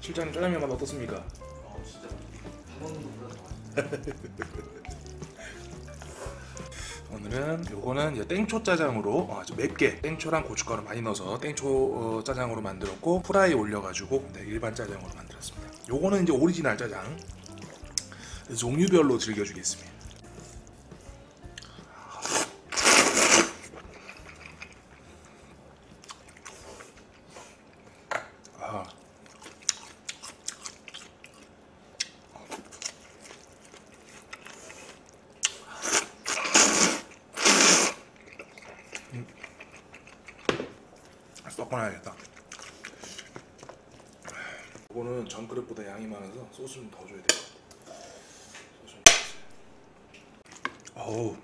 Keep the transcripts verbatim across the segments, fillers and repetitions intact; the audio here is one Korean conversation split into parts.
실장님 짜장면 맛 어떻습니까? 어 진짜 밥 먹는 것보다 좋아요. 오늘은 요거는 이제 땡초 짜장으로 아주 맵게 땡초랑 고춧가루 많이 넣어서 땡초 어, 짜장으로 만들었고 프라이 올려가지고 네, 일반 짜장으로 만들었습니다. 요거는 이제 오리지널 짜장 종류별로 즐겨주겠습니다. 아. 음. 섞어놔야겠다. 이거는 전 그릇보다 양이 많아서 소스 좀 더 줘야 돼요. 소스 좀 더. 어우.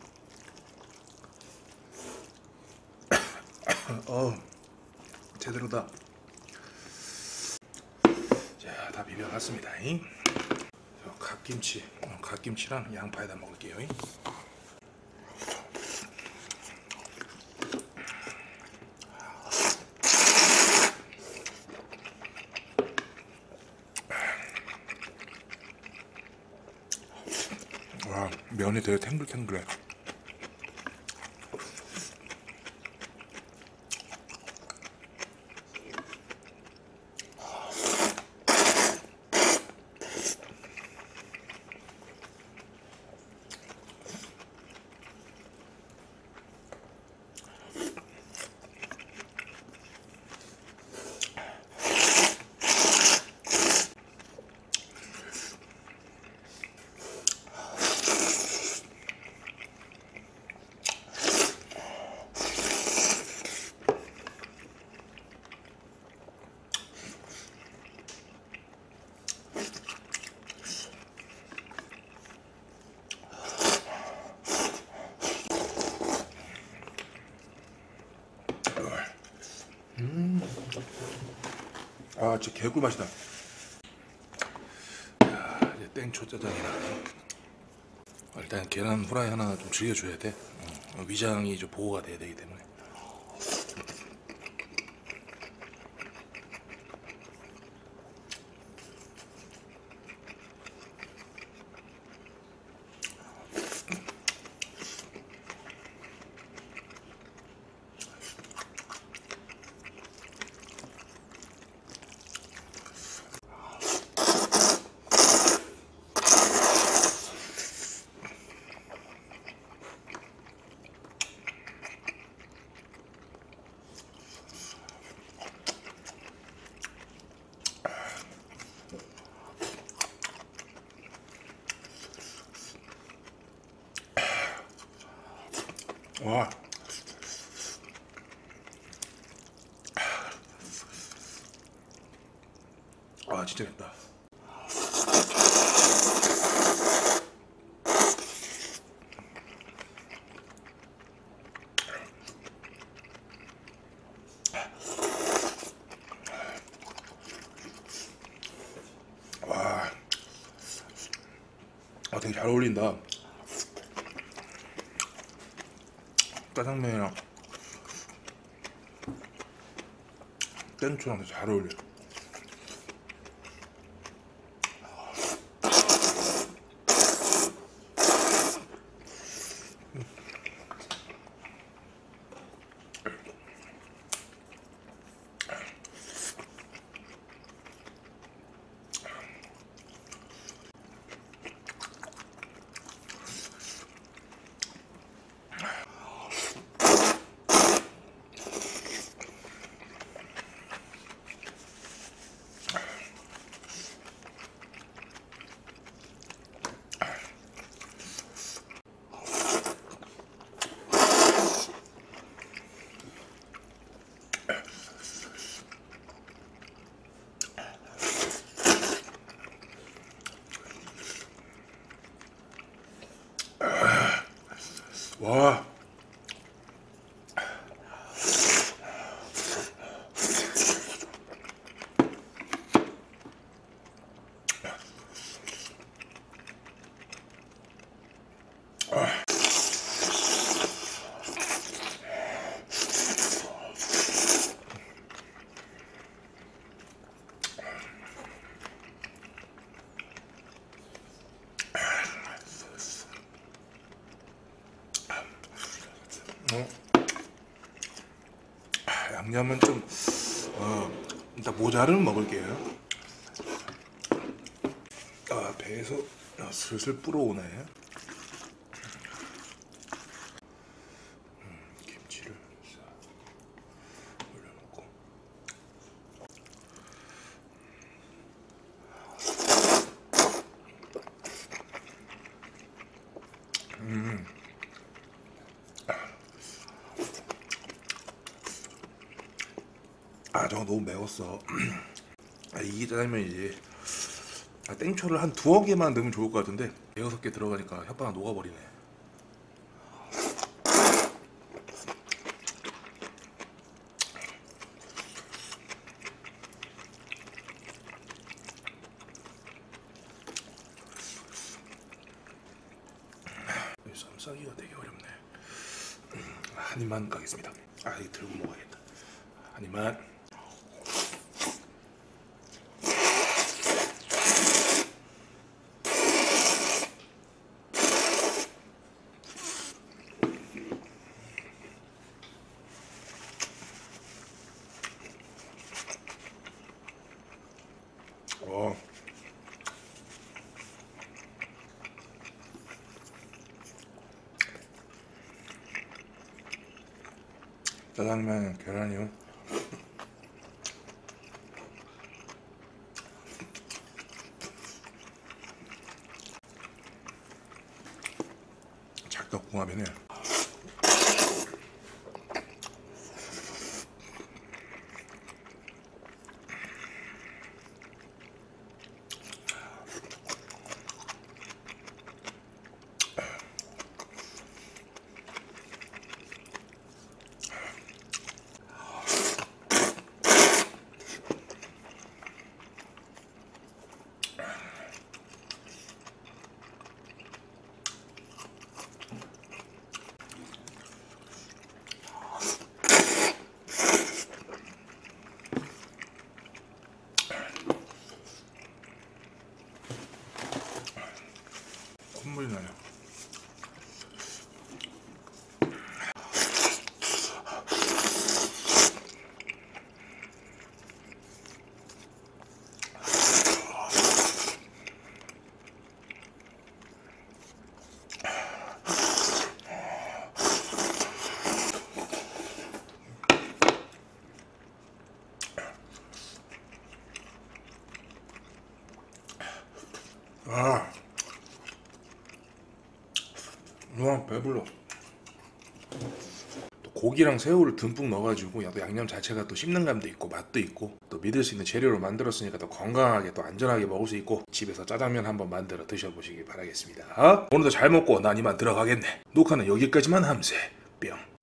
어우. 제대로다. 자, 다 비벼놨습니다. 갓김치, 어, 갓김치랑 양파에다 먹을게요. 와, 면이 되게 탱글탱글해. 음. 아, 진짜 개꿀 맛이다. 야, 이제 땡초 짜장이라. 일단 계란 후라이 하나 좀 즐겨줘야 돼. 어, 위장이 좀 보호가 돼야 되기 때문에. 와. 아, 진짜 맵다. 와. 아, 되게 잘 어울린다. 짜장면이랑 땡초랑 되게 잘 어울려. 와. 어. 양념은 좀 어, 일단 모자를 먹을게요. 아, 배에서 아, 슬슬 불어오네. 음, 김치를 싹 올려놓고. 음. 아, 저거 너무 매웠어. 아, 이 짜장면이지. 아, 땡초를 한 두어 개만 넣으면 좋을 것 같은데 대여섯 개 들어가니까 혓바가 녹아버리네. 쌈 싸기가 되게 어렵네. 한 입만 가겠습니다. 아, 이거 들고 먹어야겠다. 한 입만. 어. 짜장면 계란이요. 찰떡궁합이네. 콧물이 나요. 아, 와, 배불러. 또 고기랑 새우를 듬뿍 넣어가지고 또 양념 자체가 또 씹는 감도 있고 맛도 있고 또 믿을 수 있는 재료로 만들었으니까 또 건강하게 또 안전하게 먹을 수 있고 집에서 짜장면 한번 만들어 드셔보시기 바라겠습니다. 오늘도 잘 먹고 난 이만 들어가겠네. 녹화는 여기까지만 함세. 뿅.